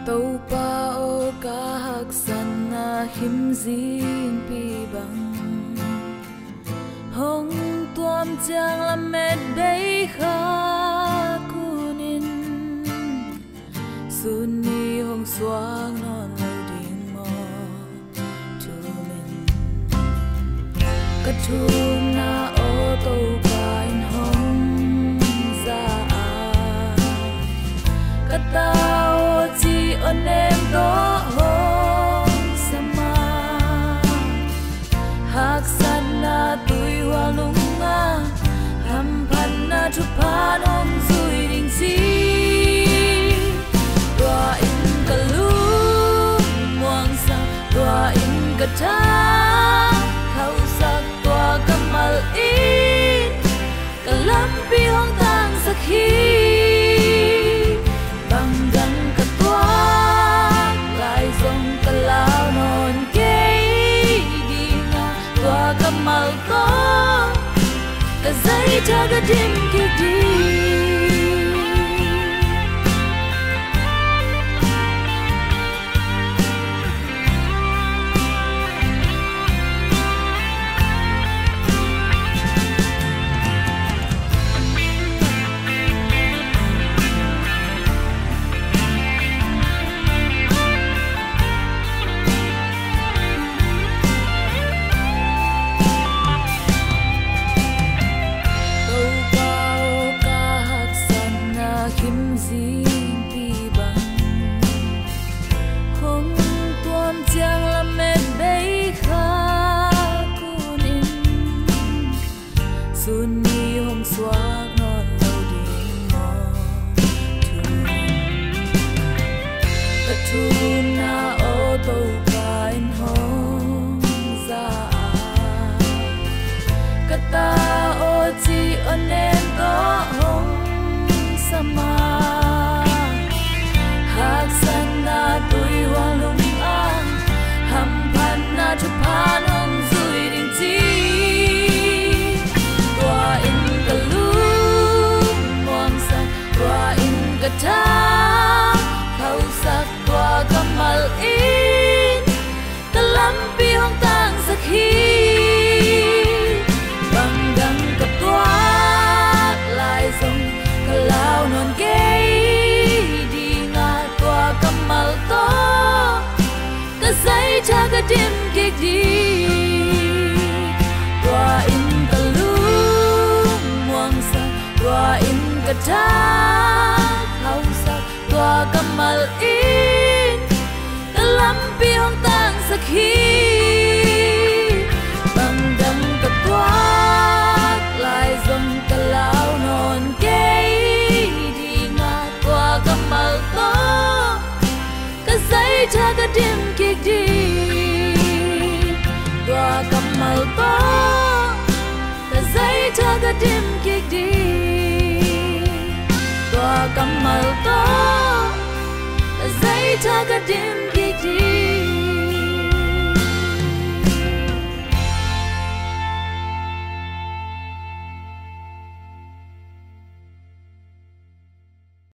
tàu pa o ka hak san na him zin pi bang hong tuam chang la met bay kha kunin sun ni hong swang non lo ding mo tu min ka thum na o tàu pa in hong za a ka tao chi on em to hong sama hak san na tui wa lung a ham pan na thu pa nong zui ding si tua in ka lu muang sa tua in ka ta khau sak tua ka mal in ka lam pi hong tang sak hi mal ko ka zai ta ga dim ki di dim kek di tua in ka lu muang sa tua in ka ta khau sa tua ka mal in ka lam pi hong tang sak hi bang dang ka tua lai zong ka lao non ke di nga tua ka mal to ka sai cha ka dim kek di tua kamal to ka zai ta ka dim kek di tua kamal to ka zai ta ka dim